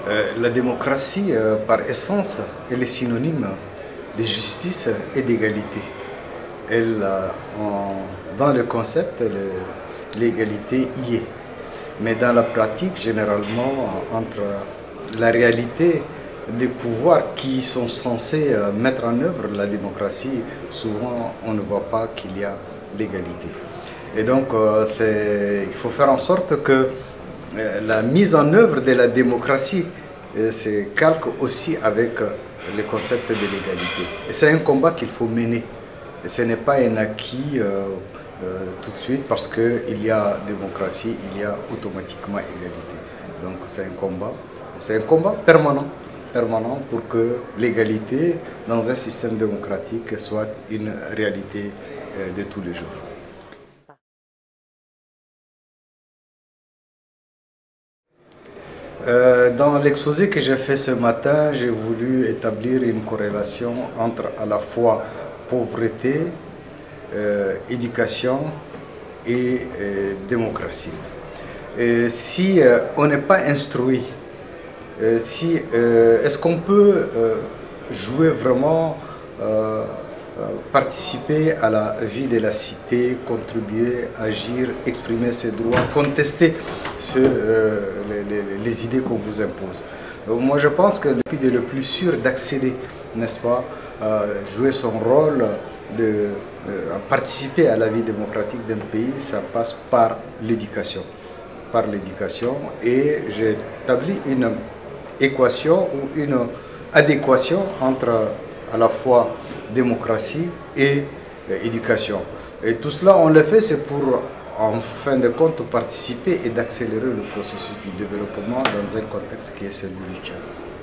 La démocratie, par essence, elle est synonyme de justice et d'égalité. Dans le concept, l'égalité y est. Mais dans la pratique, généralement, entre la réalité des pouvoirs qui sont censés mettre en œuvre la démocratie, souvent on ne voit pas qu'il y a l'égalité. Et donc, il faut faire en sorte que la mise en œuvre de la démocratie se calque aussi avec le concept de l'égalité. Et c'est un combat qu'il faut mener. Et ce n'est pas un acquis tout de suite parce qu'il y a démocratie, il y a automatiquement égalité. Donc c'est un combat permanent pour que l'égalité dans un système démocratique soit une réalité de tous les jours. Dans l'exposé que j'ai fait ce matin, j'ai voulu établir une corrélation entre à la fois pauvreté, éducation et démocratie. Si on n'est pas instruit, est-ce qu'on peut jouer vraiment, participer à la vie de la cité, contribuer, agir, exprimer ses droits, contester les idées qu'on vous impose? Moi je pense que le plus sûr d'accéder, n'est-ce pas, jouer son rôle, de participer à la vie démocratique d'un pays, ça passe par l'éducation. Et j'ai établi une équation ou une adéquation entre à la fois démocratie et éducation. Et tout cela, on le fait, c'est pour, en fin de compte, participer et d'accélérer le processus du développement dans un contexte qui est celui du Tchad.